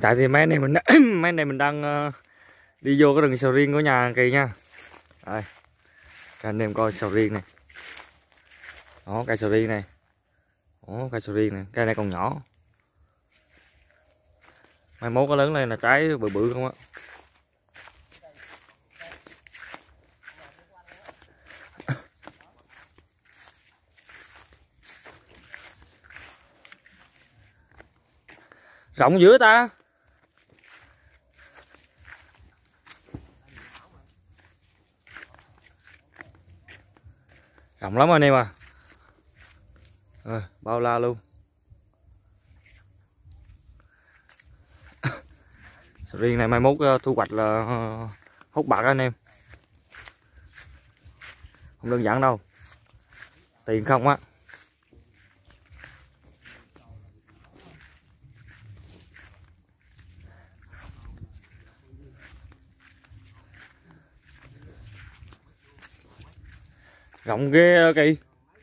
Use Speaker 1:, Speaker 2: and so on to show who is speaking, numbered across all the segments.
Speaker 1: tại thì mấy anh em mình mấy anh em mình đang đi vô cái rừng sầu riêng của nhà Kỳ nha. Đây, cho anh em coi sầu riêng này. Đó, cây sầu riêng này. Đó, cây sầu riêng này, cây này còn nhỏ. Mai mốt có lớn lên là trái bự bự không á. Rộng dữ ta. Rộng lắm anh em à. Bao la luôn. Sầu riêng này mai mốt thu hoạch là hút bạc anh em. Không đơn giản đâu. Tiền không á. Rộng ghê Kỳ.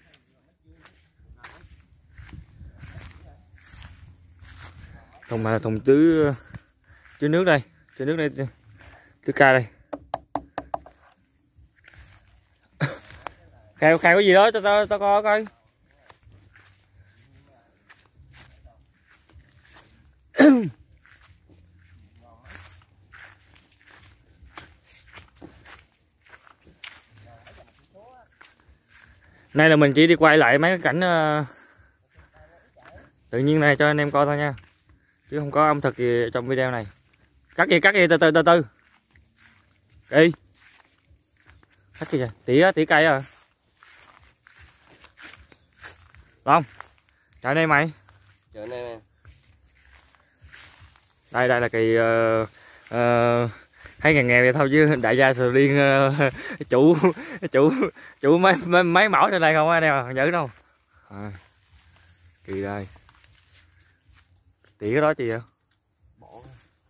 Speaker 1: Thùng này là thùng chứa nước đây, chứa nước đây, chứa ca đây. Khai có gì đó cho tao coi coi. Nay là mình chỉ đi quay lại mấy cái cảnh tự nhiên này cho anh em coi thôi nha, chứ không có âm thực gì trong video này. Cắt gì từ từ đi. Cắt gì vậy? Tỉa cây à. Không chào anh em mày.
Speaker 2: Chào anh em.
Speaker 1: Đây là Kỳ thấy nghèo vậy thôi chứ đại gia sầu riêng chủ mấy mẫu trên đây không anh em à, nhớ đâu. Kỳ đây. Tỉa cái đó chi vậy?
Speaker 2: Bỏ.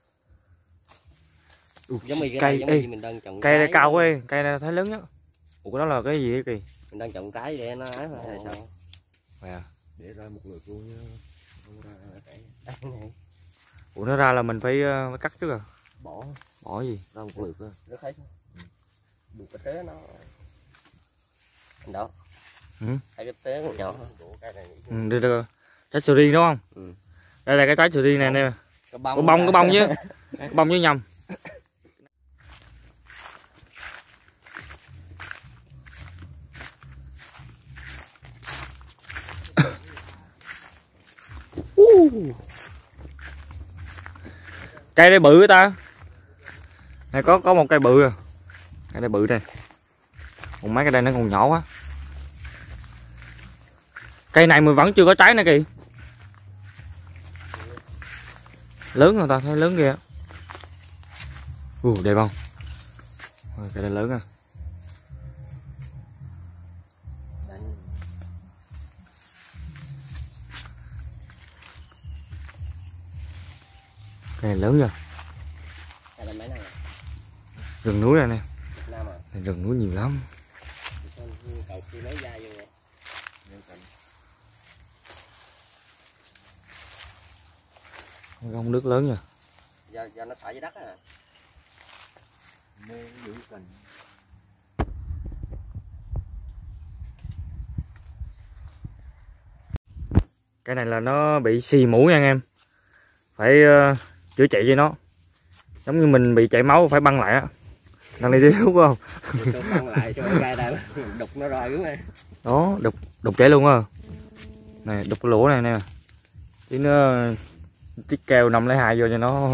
Speaker 2: Giống như
Speaker 1: cây
Speaker 2: giống như mình đang trồng
Speaker 1: cây này cao quá, cây này thấy lớn nhất. Ủa cái đó là cái gì vậy Kỳ?
Speaker 2: Mình đang trồng trái để nó ấy mà hay sao?
Speaker 1: À.
Speaker 2: Để ra một lượt luôn nha.
Speaker 1: Ủa nó ra là mình phải cắt trước à?
Speaker 2: Bỏ
Speaker 1: gì?
Speaker 2: ra một lượt thôi. Nó thấy được cái té nó. Anh đó. Thấy cái té còn nhỏ.
Speaker 1: Đây trái sầu riêng đúng không? Đây là cái trái sầu riêng này nè. Cái bông chứ. Cái bông chứ nhầm. Cây đây bự ta. Này có một cây bự à. Cây đây bự này. Còn mấy cái đây nó còn nhỏ quá. Cây này mình vẫn chưa có trái nữa Kỳ. Lớn rồi ta, thấy lớn kìa. Đẹp không? Cây này lớn à. Cây này lớn rồi. Rừng núi này nè. Rừng núi nhiều lắm. Gông nước lớn rồi.
Speaker 2: Do nó xả dưới đất á.
Speaker 1: Cái này là nó bị xì mũi nha anh em. Phải chữa trị cho nó. Giống như mình bị chảy máu phải băng lại á. Đang đi thiếu không?
Speaker 2: Băng lại cho cái đây đục nó rồi đúng không?
Speaker 1: Đó, đục chảy luôn à. Này, đục cái lỗ này nè. Chứ nó chiếc keo 502 vô cho nó.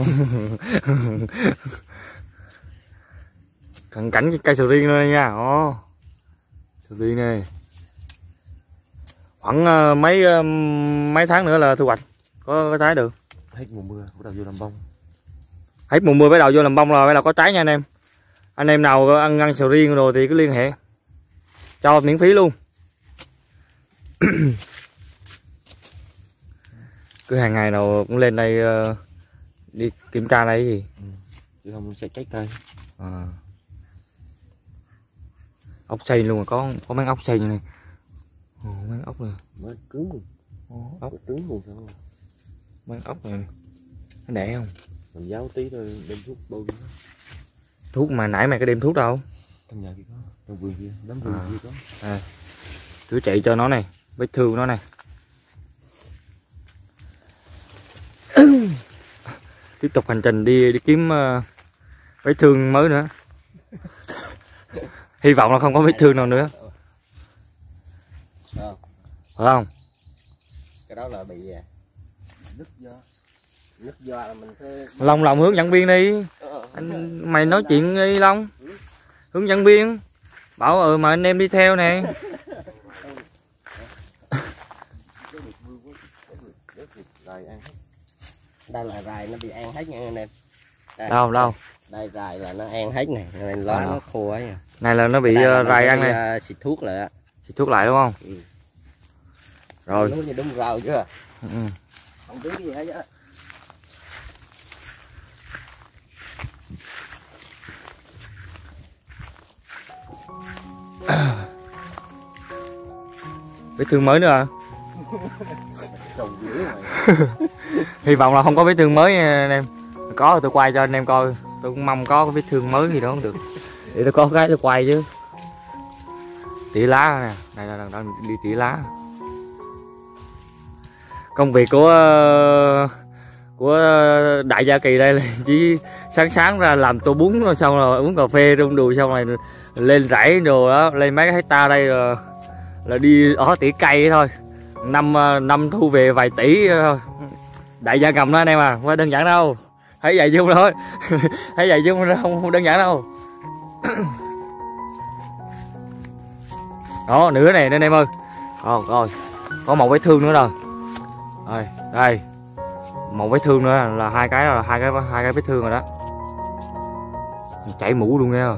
Speaker 1: Cận cảnh cái cây sầu riêng đây nha. Sầu riêng này. Khoảng mấy tháng nữa là thu hoạch. Có trái được.
Speaker 2: Hết mùa mưa bắt đầu vô làm bông.
Speaker 1: Hết mùa mưa bắt đầu vô làm bông rồi, bắt đầu có trái nha anh em. Anh em nào ăn sầu riêng rồi thì cứ liên hệ. Cho miễn phí luôn. Cứ hàng ngày nào cũng lên đây đi kiểm tra này cái gì.
Speaker 2: Chứ không sẽ cháy cây.
Speaker 1: Ốc xay luôn mà có mấy ốc xay như này. Mấy ốc này.
Speaker 2: Mới cứng luôn.
Speaker 1: Ốc
Speaker 2: cứng luôn sao?
Speaker 1: Mấy ốc này. Nó đẻ không?
Speaker 3: Mình giáo tí thôi đem thuốc bôi.
Speaker 1: Thuốc mà nãy mày có đem thuốc đâu?
Speaker 3: Trong nhà kia có, trong vườn kia, đám vườn kia có.
Speaker 1: Chữa trị cho nó này, vết thương nó này. Tiếp tục hành trình đi kiếm vết thương mới nữa. Hy vọng là không có vết thương nào nữa. Phải không?
Speaker 2: Cái đó là bị nứt do là mình phải...
Speaker 1: Long hướng dẫn viên đi. Mày nói chuyện đi Long. Hướng dẫn viên. Bảo mà anh em đi theo nè.
Speaker 2: Đây là rài nó bị ăn hết nha anh em.
Speaker 1: Đâu?
Speaker 2: Đây rài là nó ăn hết nè, lá nó khô ấy nha.
Speaker 1: Này là nó bị rài ăn này.
Speaker 2: Xịt thuốc lại á.
Speaker 1: Xịt thuốc lại đúng không?
Speaker 2: Ừ.
Speaker 1: Rồi.
Speaker 2: Đúng như đúng rau chưa?
Speaker 1: Ừ.
Speaker 2: Không biết gì hết á.
Speaker 1: Vết thương mới nữa à? Hy vọng là không có vết thương mới nha anh em. Có thì tôi quay cho anh em coi. Tôi cũng mong có cái vết thương mới gì đó cũng được. Để tôi có cái tôi quay chứ. Tỉa lá nè. Đây là đang đi tỉa lá. Công việc của Đại Gia Kỳ đây là chỉ sáng ra làm tô bún rồi xong rồi uống cà phê rung đùi xong rồi lên rẫy đồ đó, lên mấy cái hecta đây là đi ở tỉa cây thôi. Năm thu về vài tỷ thôi. Đại gia cầm đó anh em à, không phải đơn giản đâu. Thấy vậy chung thôi. Thấy vậy chung không đơn giản đâu. Đó, nửa này anh em ơi. Rồi, có một vết thương nữa rồi. Đây. Một vết thương nữa là hai cái vết thương rồi đó. Chảy mũ luôn nha.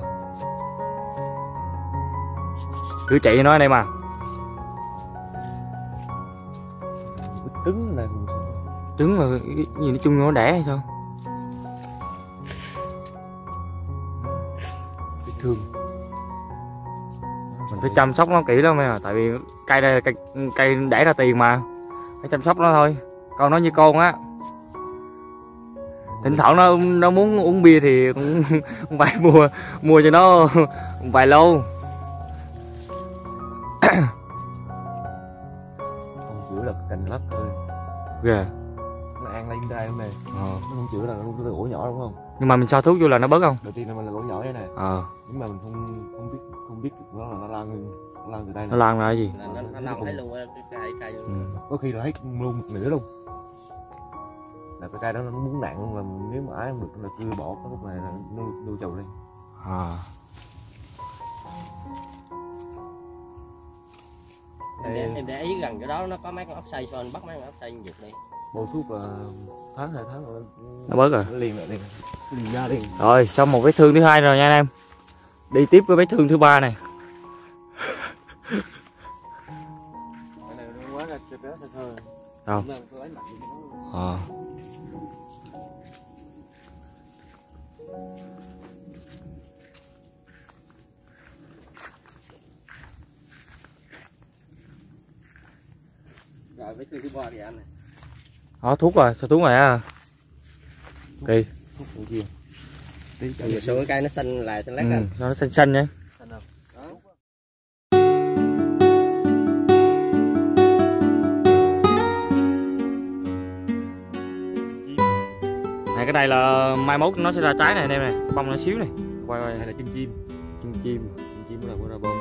Speaker 1: Cứ chạy nói anh em à.
Speaker 3: Trứng này
Speaker 1: Trứng là cái gì nói chung nó đẻ hay sao?
Speaker 3: vết thương.
Speaker 1: Mình phải chăm sóc nó kỹ lắm à, tại vì cây đây là cây đẻ ra tiền mà. Phải chăm sóc nó thôi. Con nó như con á. Thỉnh thoảng nó muốn uống bia thì cũng phải mua cho nó vài lô.
Speaker 3: Không chữa là cành lắc thôi.
Speaker 1: Ghê.
Speaker 3: Nó ăn lên đây không nè. Nó không chữa là nó ổ nhỏ đúng không?
Speaker 1: Nhưng mà mình cho thuốc vô là nó bớt không?
Speaker 3: Đầu tiên là mình là ổ nhỏ thế này. Nhưng mà mình không biết nó là nó lan từ đây.
Speaker 1: Nó lan ra cái gì?
Speaker 2: Nó lan hết luôn cái cây luôn.
Speaker 3: Có khi là hết luôn một nửa luôn. Là cái cây đó nó muốn nặng luôn, là nếu mà ái không được là cưa bỏ cái lúc này là nuôi trầu lên.
Speaker 2: Em để ý gần cái đó nó có mấy con ốc xay, cho anh bắt mấy con ốc xay giật đi.
Speaker 3: Bôi thuốc là tháng 2 tháng rồi
Speaker 1: nó bớt rồi.
Speaker 3: Nó liền ra liền.
Speaker 1: Rồi xong một vết thương thứ hai rồi nha anh em. Đi tiếp với vết thương thứ ba này. Đâu?
Speaker 2: Rồi vết thương thứ ba thì anh này.
Speaker 1: Thuốc rồi, sao thuốc này á? Kỳ.
Speaker 3: Thuốc ở kia.
Speaker 2: Giờ số cái cây nó xanh là xanh lát anh.
Speaker 1: Nó xanh nhá. Này cái này là mai mốt nó sẽ ra trái này anh em này, bông nó xíu này. Quay
Speaker 3: hay là chân chim.
Speaker 1: Chân chim
Speaker 3: Nó là bông.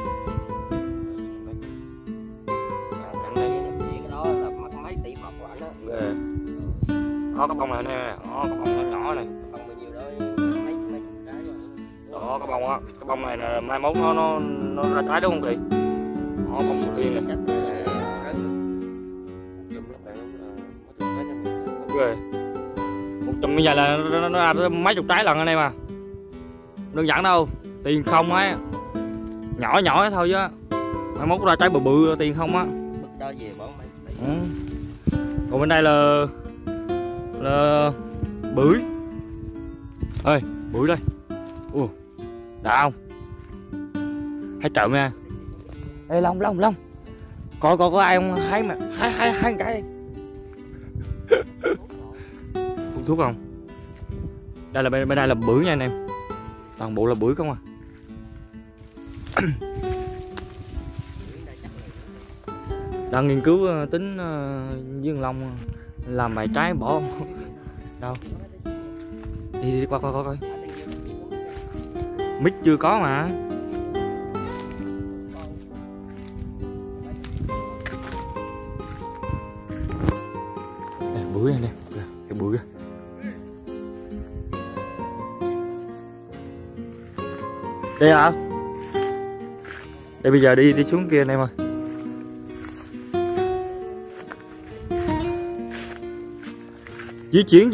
Speaker 2: Cái đó là mất mấy tỷ một của anh đó.
Speaker 1: Đó cái bông này nè, đó cái bông nhỏ này.
Speaker 2: Bông bao nhiêu đó mấy cái rồi.
Speaker 1: Đó cái bông á, cái bông này là mai mốt nó ra trái đúng không Kỳ? Đó bông sầu riêng này. Ghê. 100 bây giờ là nó ra mấy chục trái lần anh em à. Đơn giản đâu, tiền không á. Nhỏ thôi chứ. Mai mốt ra trái bự tiền không á.
Speaker 2: Bực đó về bỏ mấy tỷ.
Speaker 1: Còn bên đây là bưởi. Ơi, bưởi đây. Đã không? Hãy trộm nha. Ê Long. Coi ai không hái mà hái cái đi. thuốc không? Đây là bên đây là bưởi nha anh em, toàn bộ là bưởi không à. Đang nghiên cứu tính với thằng Long làm bài trái bỏ đâu. Đi qua coi. Mít chưa có mà. Đây, bưởi anh em, cái bưởi. Đây hả? Đây bây giờ đi xuống kia anh em ơi. Di chuyển.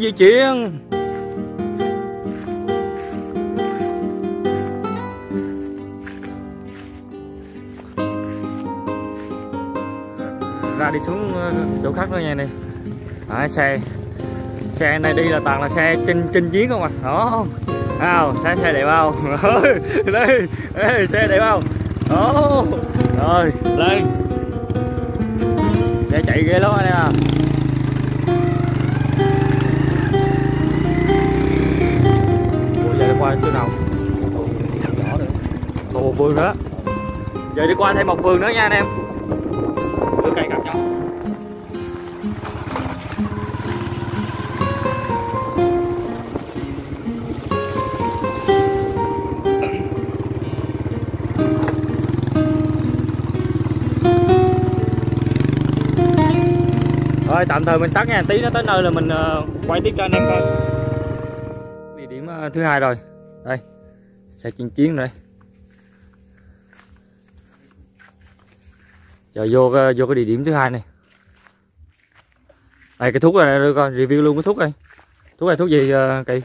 Speaker 1: Ra đi xuống chỗ khác nữa nha này. Xe này đi là toàn là xe trên chiến không à. Đó. Nào, xe đẹp không? Đây, xe đẹp không? Đó. Rồi, lên. Xe chạy ghê lắm anh em à. Ủa giờ đi qua chỗ nào? Còn một vườn nữa. Giờ đi qua thêm một vườn nữa nha anh em. Đưa cây cặp nhau. Rồi tạm thời mình tắt nha, tí nó tới nơi là mình quay tiếp cho anh em coi. Địa điểm thứ hai rồi. Đây. Xe chiến rồi. Giờ vô cái địa điểm thứ hai này. Đây cái thuốc này coi review luôn cái thuốc đây. Thuốc này thuốc gì Kỳ?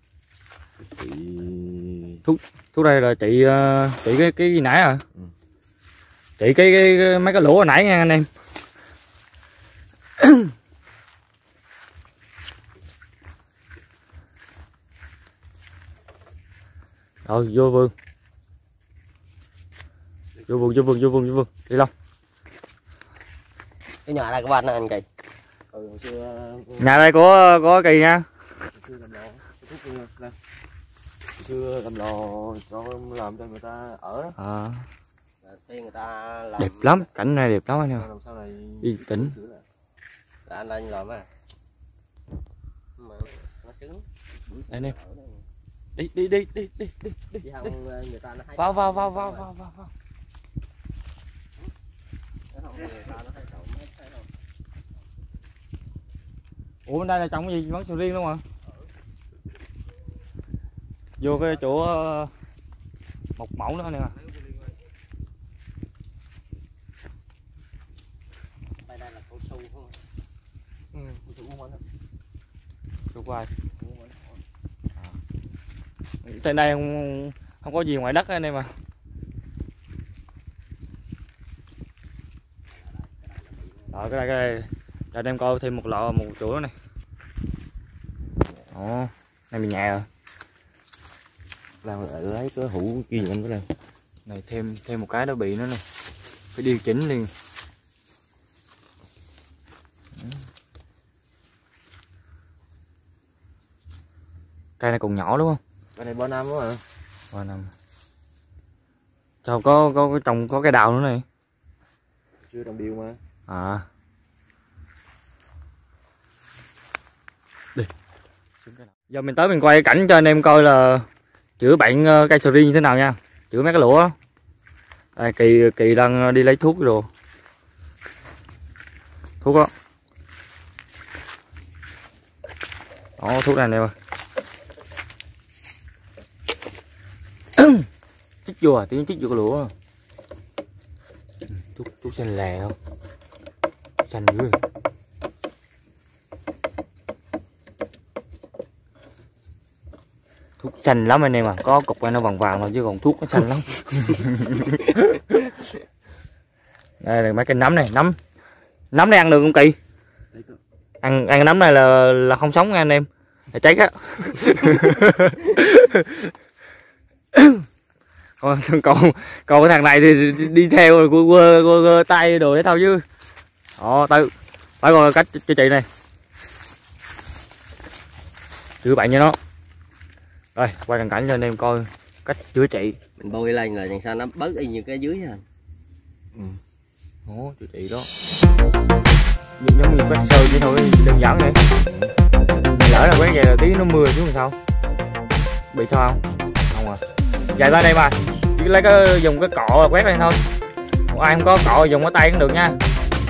Speaker 1: Thuốc đây là trị cái gì nãy à? Trị cái mấy cái lỗ hồi nãy nha anh em. Rồi vô vườn. Đi Long.
Speaker 2: Cái nhà đây của anh Kỳ.
Speaker 3: Hồi xưa
Speaker 1: Nhà đây có Kỳ nha.
Speaker 3: Hồi xưa làm lò cho làm cho người ta ở đó.
Speaker 2: Người ta làm...
Speaker 1: Đẹp lắm, cảnh này đẹp lắm anh em.
Speaker 3: Sau này
Speaker 1: Yên tĩnh.
Speaker 2: Là anh lên làm á. Mà nó sướng.
Speaker 1: Đây anh em. Đi.
Speaker 2: Chứ không người ta nó thấy.
Speaker 1: Vào.
Speaker 2: Không, người ta nó thấy cậu mới thấy đâu.
Speaker 1: Ủa bên đây là trồng cái gì? Vẫn sầu riêng luôn mà. Vô cái chỗ một mẫu nữa nè.
Speaker 2: Đây là cao su không?
Speaker 3: cao su của anh.
Speaker 1: Chỗ của ai? Trên đây không có gì ngoài đất anh em mà. Rồi cái đây cho anh em coi thêm một chỗ nữa này. Ồ, này mình nhẹ rồi.
Speaker 3: Làm lại lấy cái hũ kia anh có làm.
Speaker 1: Này thêm một cái đó bị nữa này. Phải điều chỉnh liền. Cây này còn nhỏ đúng không?
Speaker 3: Cái này 3 năm đó mà.
Speaker 1: 3 năm. Sao có trồng có cây đào nữa này.
Speaker 3: Chưa trồng điều mà.
Speaker 1: À. Đi. Giờ mình tới mình quay cảnh cho anh em coi là chữa bệnh cây sầu riêng như thế nào nha. Chữa mấy cái lỗ. Đây, Kỳ đang đi lấy thuốc rồi. Thuốc đó. Đó, thuốc này anh em ơi. Chích vô à, tiếng chích vô cái lỗ. Thuốc xanh lè không? Xanh dữ. Thuốc xanh lắm anh em à, có cục này nó vàng vàng thôi chứ còn thuốc nó xanh lắm. Đây là mấy cái nấm này, nấm này ăn được không Kỳ? Ăn cái nấm này là không sống nha anh em, là cháy á. còn cái thằng này thì đi theo rồi quơ tay đồ để thôi chứ. Tới rồi cách cho chị này. chữa bệnh cho nó. Rồi quay cận cảnh cho anh em coi cách chữa trị.
Speaker 2: Mình bôi lên là làm sao nó bớt y như cái dưới à.
Speaker 1: Ồ, chữa trị đó giống như quét sơn chứ thôi, đơn giản vậy. Lỡ là quét vậy là tí nó mưa xuống làm sao, bị sao không? Không à, dài tay đây mà chỉ lấy cái dùng cái cọ quét lên thôi, còn ai không có cọ dùng cái tay cũng được nha.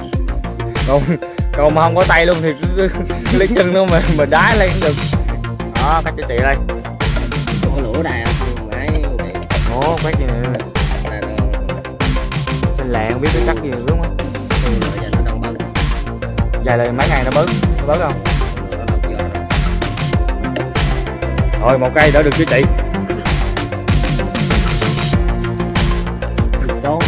Speaker 1: Còn mà không có tay luôn thì cứ lấy chân luôn mà đá lên cũng được. Đó, cách chữa trị đây.
Speaker 2: Có lỗ đây không? Máy
Speaker 1: Ồ, quét gì nè. Xanh lẹ không biết cái cắt gì nữa đúng không?
Speaker 2: giờ nó đang bớt.
Speaker 1: Dài là mấy ngày nó bớt không? Rồi một cây đỡ được chữa trị. Đó.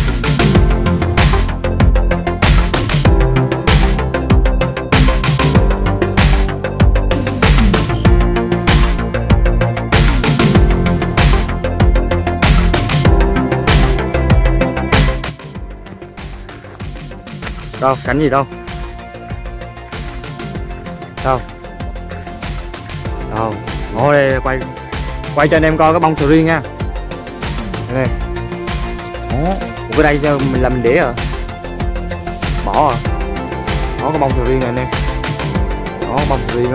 Speaker 1: Đâu, cảnh gì đâu? Đâu? Đâu? Ngồi đây quay cho anh em coi cái bông sầu riêng nha. Đây. Ủa, cái đây cho mình làm đĩa à? Bỏ à? Đó cái bông sầu riêng này anh em. Đó bông sầu riêng đó.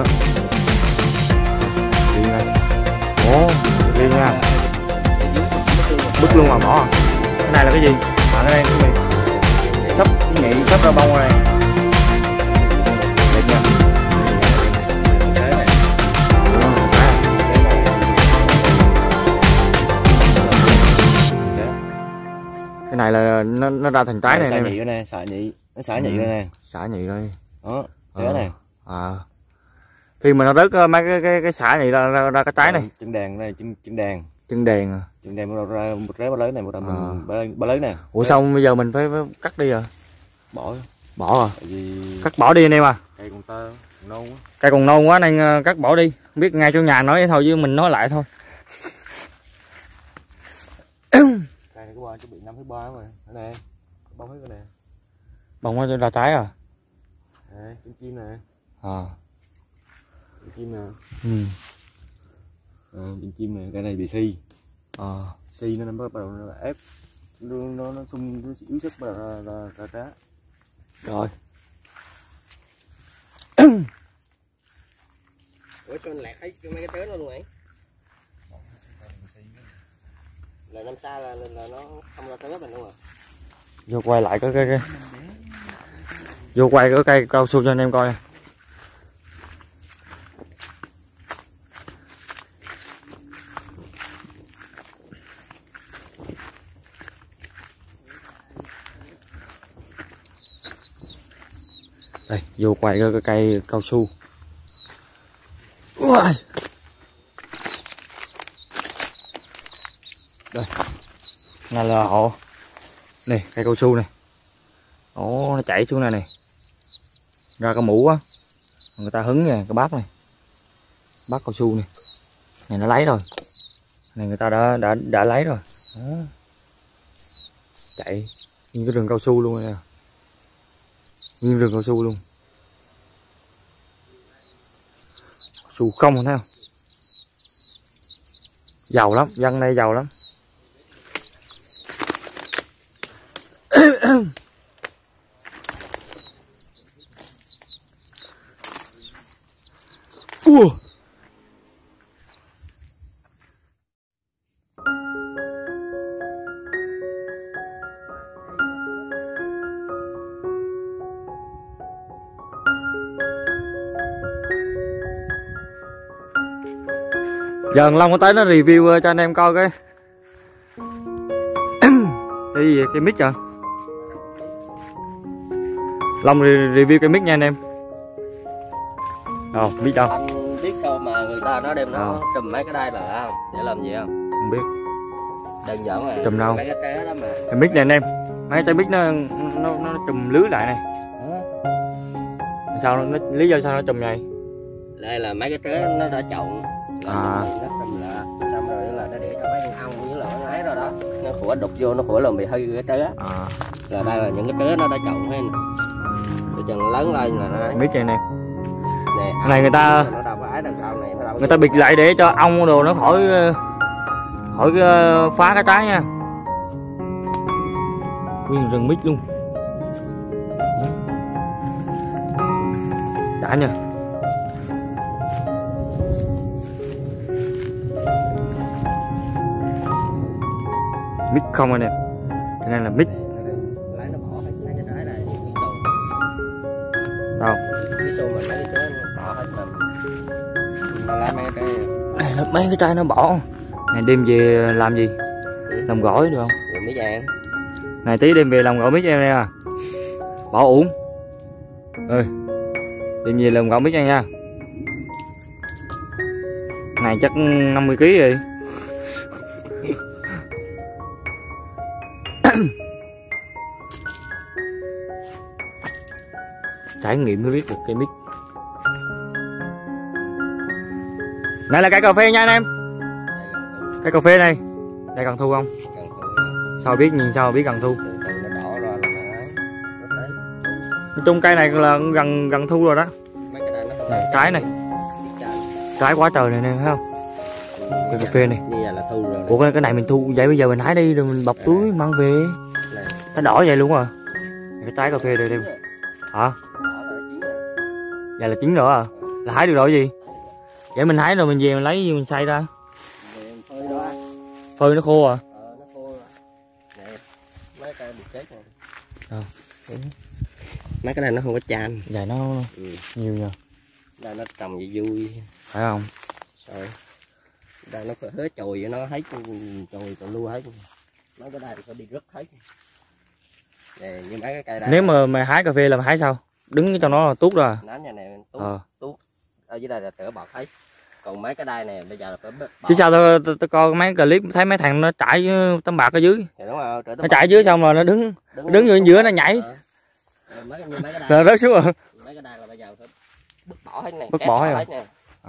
Speaker 1: Riêng này. Ủa, riêng nha. Bứt luôn mà bỏ à? Cái này là cái gì? À cái đây cái gì? Sắp cái nhị sắp ra bông rồi này. Đẹp nha. Cái này là nó ra thành trái này
Speaker 3: xả nhị nè, xả nhị, nó xả nhị đây nè,
Speaker 1: xả nhị đây.
Speaker 3: đó, cái này.
Speaker 1: Khi mà nó rớt mấy cái xả nhị ra cái trái này.
Speaker 3: Chân đèn này, chân đèn.
Speaker 1: Chân đèn à.
Speaker 3: Chân đèn bắt ra một trái ba lớn này, một mình ba lớn nè.
Speaker 1: Ủa xong bây giờ mình phải cắt đi rồi. Bỏ à.
Speaker 3: Vì...
Speaker 1: Cắt bỏ đi anh em à.
Speaker 3: Cây còn tơ, còn non quá.
Speaker 1: Cây còn non quá nên cắt bỏ đi. Không biết ngay chỗ nhà nói vậy thôi chứ mình nói lại thôi.
Speaker 3: Cây này có qua chuẩn bị 5,3 rồi. Cái này, bông hết cái này.
Speaker 1: Bông nó ra trái à.
Speaker 3: Đây, chân chim nè. Chân chim nè. Chân chim nè, cái này bị si. Si nó bắt đầu nó ép, nó xung nó yếu sức bắt đầu ra cá.
Speaker 1: Rồi.
Speaker 2: Ủa cho anh lạc thấy mấy cái tớ nó luôn ấy. Là năm xa là nó không ra tớ mình luôn à.
Speaker 1: Vô quay lại cái vô quay cái cây cao su cho anh em coi. Đây, vô quay cái cây cao su. Đây. Này là họ. Này, cây cao su này. Ồ, nó chảy xuống này này. Ra cái mũ á. Người ta hứng nha, cái bát này. Bát cao su này. Này nó lấy rồi. Này người ta đã lấy rồi. Đó. Chạy như cái rừng cao su luôn nè. Nguyên rừng cao su luôn. Su không thấy không? Giàu lắm, dân đây giàu lắm. Giờ Long có tới nó review cho anh em coi cái cái gì vậy? Cái mic à? Long review cái mic nha anh em. Đâu, mic đâu?
Speaker 2: Anh biết sao mà người ta nó đem nó trùm mấy cái đây là không? Để làm gì không?
Speaker 1: Không biết.
Speaker 2: Đơn giản mà.
Speaker 1: Trùm đâu?
Speaker 2: Mấy cái trái đó mà.
Speaker 1: Cái mic này anh em. Mấy trái mic nó trùm lưới lại này. Sao nó lý do sao nó trùm vậy?
Speaker 2: Đây là mấy cái trái nó đã trộn. Nó trùm là xong rồi là nó để cho mấy con ong với là nó ấy rồi đó. Nó khủa đục vô, nó khủa là bị hư cái trái á. Là đây là những cái trái nó đã trộn hết. Rồi chừng lớn lên là nó.
Speaker 1: Mic này nè. Này người ta
Speaker 2: trái đằng sau này nó đâu.
Speaker 1: Người ta bịt lại để cho ong đồ nó khỏi phá cái trái nha. Nguyên rừng mít luôn. Đã nha. Mít không anh em. Cái này là mít.
Speaker 2: Lấy nó bỏ hết mấy cái trái này, cái xô.
Speaker 1: Đâu?
Speaker 2: Cái xô mà lấy cái nó bỏ hết mà. Mà lấy mấy cái
Speaker 1: này là mấy cái trái nó bỏ. Này đem về làm gì? Làm gỏi được không?
Speaker 2: rồi mấy vàng.
Speaker 1: Này tí đem về làm gỏi mít em đây à. Bỏ uổng. Ơi. Đem về làm gỏi mít nha. Này chắc 50 kg rồi. Trải nghiệm mới biết được cây mít. Này là cây cà phê nha anh em. Cây cà phê này. Đây cần thu không?
Speaker 2: Cần thu.
Speaker 1: Sao biết nhìn sao biết cần thu?
Speaker 2: Từ nó đỏ ra là nó thấy.
Speaker 1: Nói chung cây này là gần thu rồi đó.
Speaker 2: Mấy cái này nó
Speaker 1: Này, trái này. Trái quá trời này nè thấy không? Cây cà phê này.
Speaker 2: Như vậy là thu rồi.
Speaker 1: Ủa cái này mình thu vậy bây giờ mình hái đi rồi mình bọc túi mang về.
Speaker 2: Này.
Speaker 1: Nó đỏ vậy luôn à. Cái trái cà phê đây đem. Hả? Vậy là chín rồi à? Là hái được rồi gì? Vậy mình hái rồi mình về mình lấy gì mình xay ra?
Speaker 2: Phơi đó.
Speaker 1: Phơi nó khô à?
Speaker 2: Nó khô rồi. Nè, mấy cây bị chết rồi.
Speaker 1: Đâu?
Speaker 2: Mấy cái này nó không có chan.
Speaker 1: Vậy nó nhiều nha.
Speaker 2: Đây nó trồng vậy vui.
Speaker 1: Phải không?
Speaker 2: Rồi. Đây nó phải hết chồi vậy nó hết chồi tụi lưu hết. Mấy cái đây phải đi rứt hết. Nè, như mấy cái cây đây.
Speaker 1: Nếu mà mày hái cà phê là mày hái sao? Đứng cho nó tuốt rồi.
Speaker 2: Nắm nhà này tuốt. Ở dưới đây là tỉa bọt hết. Còn mấy cái đai này bây giờ là phải bọt.
Speaker 1: Chứ sao tôi coi mấy clip thấy mấy thằng nó chạy tấm bạc ở dưới.
Speaker 2: Thì đúng rồi,
Speaker 1: nó chạy dưới xong rồi nó đứng ở giữa nó nhảy.
Speaker 2: Mấy cái đai.
Speaker 1: Rồi rớt xuống rồi.
Speaker 2: Mấy cái đai là bây giờ phải bứt bỏ hết này.
Speaker 1: Bứt bỏ hết
Speaker 2: nè.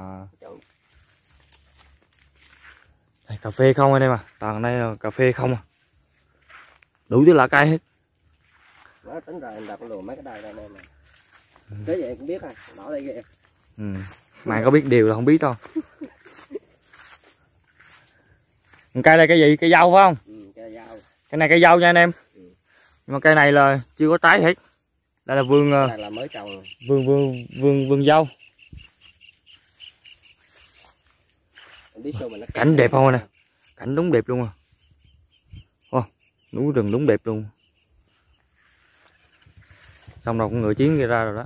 Speaker 1: Đây, cà phê không anh em à, toàn đây là cà phê không à. Đủ thứ loại cây hết.
Speaker 2: Nó tính rồi em đập luôn mấy cái đai đây nè. Thế vậy cũng biết rồi, bỏ đây kìa.
Speaker 1: Mày có biết điều là không biết thôi. Cây này cây gì? Cây dâu phải không?
Speaker 2: Cây dâu.
Speaker 1: Cái này cây dâu nha anh em. Nhưng mà cây này là chưa có trái hết. Đây là vườn
Speaker 2: đây là mới trồng.
Speaker 1: Vườn dâu. Cảnh đẹp không nè. Cảnh đúng đẹp luôn à. Núi rừng đúng đẹp luôn. Xong rồi con ngựa chiến ra rồi đó.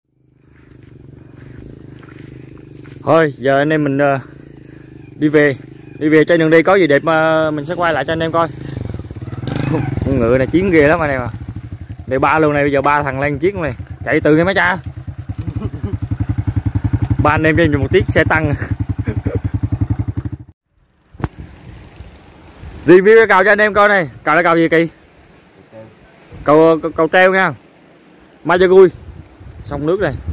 Speaker 1: Thôi giờ anh em mình đi về trên đường đi có gì đẹp mà mình sẽ quay lại cho anh em coi. Con ngựa này chiến ghê lắm anh em à. Đây ba luôn này, bây giờ ba thằng lên chiếc này chạy từ cái mấy cha. Ba anh em trên một chiếc xe tăng. Review cái cầu cho anh em coi này. Cầu là cầu gì Kỳ? Cầu treo nha. Mai cho vui. Sông nước này.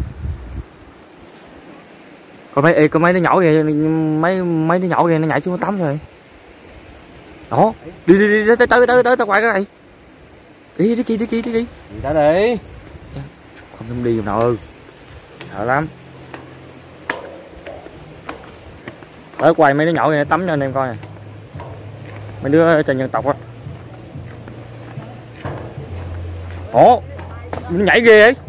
Speaker 1: Có mấy đứa nhỏ kìa, mấy đứa nhỏ kìa nó nhảy xuống tắm rồi. Đó, đi tới quay cái này. Đi kìa.
Speaker 3: Đi ra đi.
Speaker 1: Không đi nào sợ lắm. Tới quay mấy đứa nhỏ kìa tắm cho anh em coi nè. Mấy đứa trên dân tộc á. Ủa, nó nhảy ghê ấy.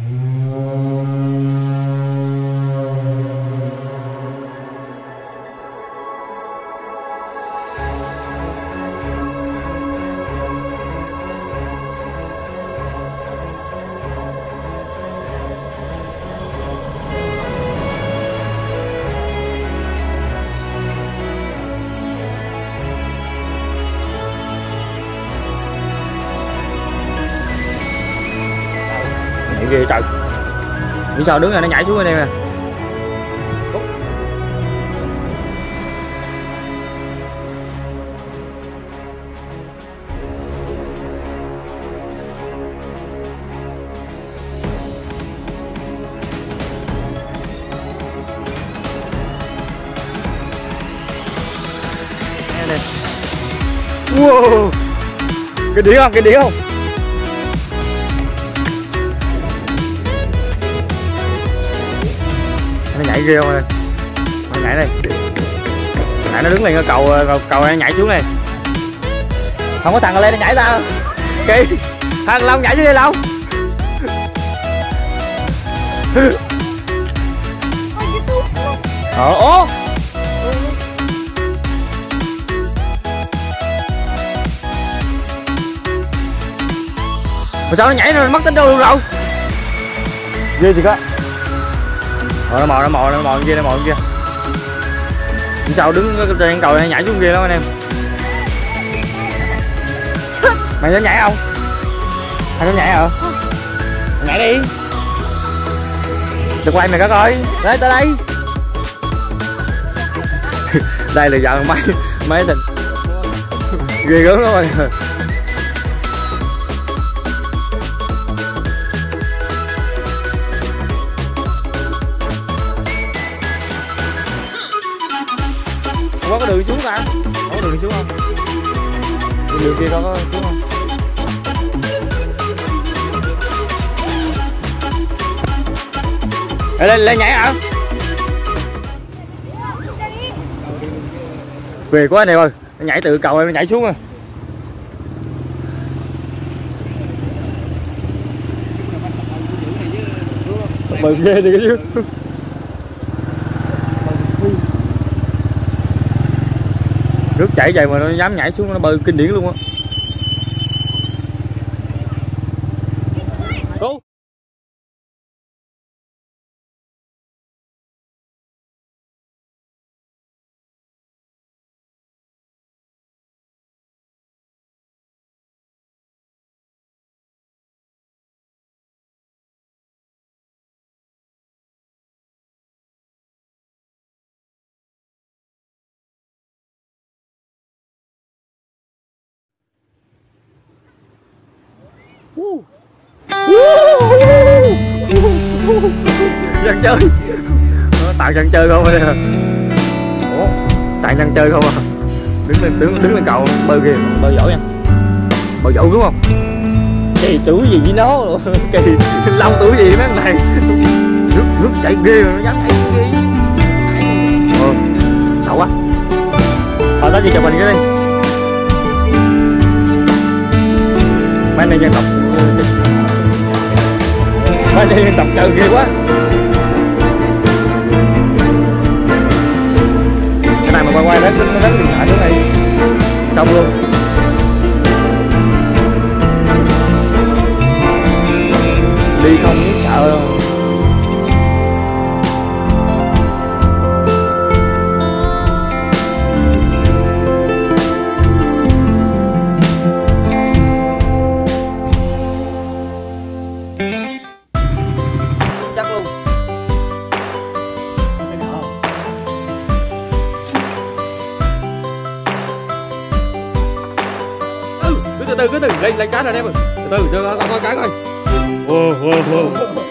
Speaker 1: Ghê trời. Vì sao đứng này nó nhảy xuống đây nè. Wow. Cái đĩa không? Nó nhảy ghê không ơi. nhảy đây. Nãy nó đứng lên cầu nó nhảy xuống này. Không có thằng lên nó nhảy ra. Kì. Thằng Long nhảy xuống đây Long. Ủa. Mà sao nó nhảy rồi mất tính đâu luôn rồi. Ghê gì có. Nó mò kia. Sao đứng trên cầu này nhảy xuống kia lắm anh em. Mày dám nhảy không? Mày dám nhảy hả? Nhảy đi. Đừng quay mày cả coi. Đây tới đây. Đây là giờ mấy thịt ghê gớm lắm rồi. Không có đường xuống cả. Không có đường xuống không? Đường kia có xuống không? Lên nhảy hả? Về quá anh em ơi, nó nhảy từ cầu em nó nhảy xuống rồi. Bự ghê đi cái chứ. Nước chảy vậy mà nó dám nhảy xuống, nó bơi kinh điển luôn á. Dân chơi. Toàn dân chơi không đây. Ủa, toàn dân chơi không à? Đứng lên cầu bơi kìa, bơi giỏi nha. Bơi giỏi đúng không? Kỳ tuổi gì với nó luôn. Kỳ lâu tuổi gì mấy thằng này. Nước chảy ghê mà nó dám nhảy ghê. Sợ quá. Thôi tới gì chụp mình cái đi. Mấy anh dân tộc chơi ghê quá. Cái này mà quay đánh điện thoại xuống này xong luôn. Đi không biết sợ đâu. Cứ từ lên cá rồi em ơi. Từ từ cho coi cái coi. Wow.